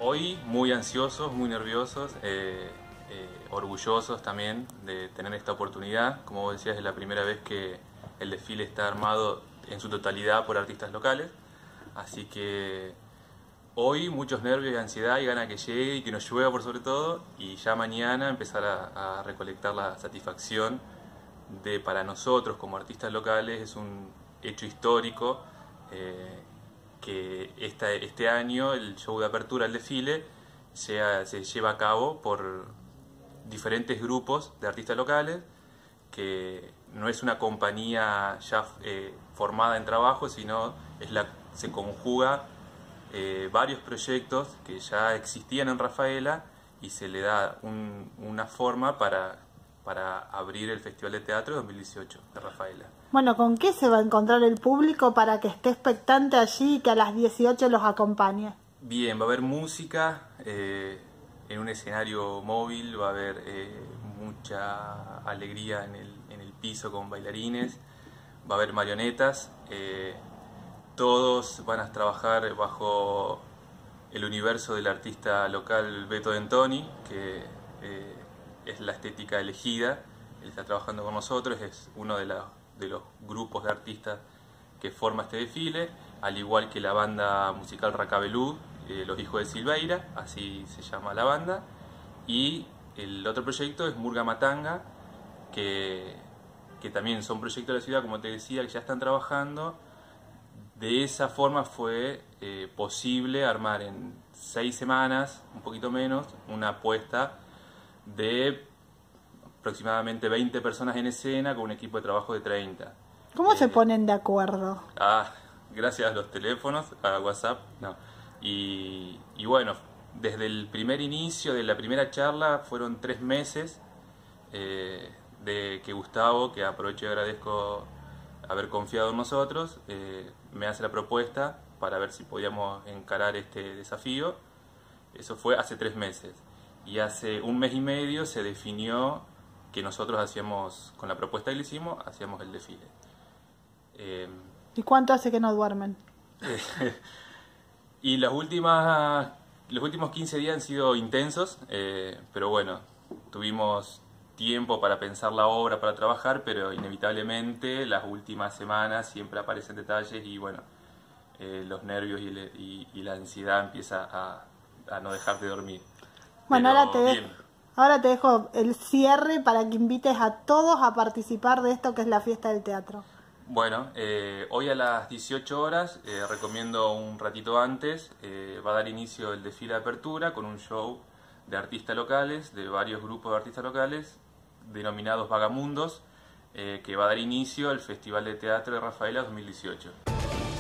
Hoy muy ansiosos, muy nerviosos, orgullosos también de tener esta oportunidad. Como vos decías, es la primera vez que el desfile está armado en su totalidad por artistas locales. Así que hoy muchos nervios y ansiedad y ganas que llegue y que nos llueva por sobre todo. Y ya mañana empezar a recolectar la satisfacción de, para nosotros como artistas locales, es un hecho histórico. Que este año el show de apertura, el desfile, se lleva a cabo por diferentes grupos de artistas locales, que no es una compañía ya formada en trabajo, sino se conjuga varios proyectos que ya existían en Rafaela y se le da una forma para abrir el Festival de Teatro 2018 de Rafaela. Bueno, ¿con qué se va a encontrar el público para que esté expectante allí y que a las 18 los acompañe? Bien, va a haber música en un escenario móvil, va a haber mucha alegría en el piso con bailarines, va a haber marionetas, todos van a trabajar bajo el universo del artista local Beto Dentoni, que es la estética elegida. Él está trabajando con nosotros, es uno de los grupos de artistas que forma este desfile, al igual que la banda musical Racabelú, Los Hijos de Silveira, así se llama la banda, y el otro proyecto es Murga Matanga, que también son proyectos de la ciudad, como te decía, que ya están trabajando. De esa forma fue posible armar en 6 semanas, un poquito menos, una apuesta de aproximadamente 20 personas en escena con un equipo de trabajo de 30. ¿Cómo se ponen de acuerdo? Gracias a los teléfonos, a WhatsApp, no. Y bueno, desde el primer inicio, de la primera charla, fueron 3 meses de que Gustavo, que aprovecho y agradezco haber confiado en nosotros, me hace la propuesta para ver si podíamos encarar este desafío. Eso fue hace 3 meses. Y hace 1 mes y medio se definió que nosotros hacíamos, con la propuesta que le hicimos, hacíamos el desfile. ¿Y cuánto hace que no duermen? Y los últimos 15 días han sido intensos, pero bueno, tuvimos tiempo para pensar la obra, para trabajar, pero inevitablemente las últimas semanas siempre aparecen detalles y bueno, los nervios y la ansiedad empieza a no dejar de dormir. Bueno, pero ahora te dejo el cierre para que invites a todos a participar de esto que es la fiesta del teatro. Bueno, hoy a las 18 horas, recomiendo un ratito antes, va a dar inicio el desfile de apertura con un show de artistas locales, de varios grupos de artistas locales, denominados Vagamundos, que va a dar inicio al Festival de Teatro de Rafaela 2018.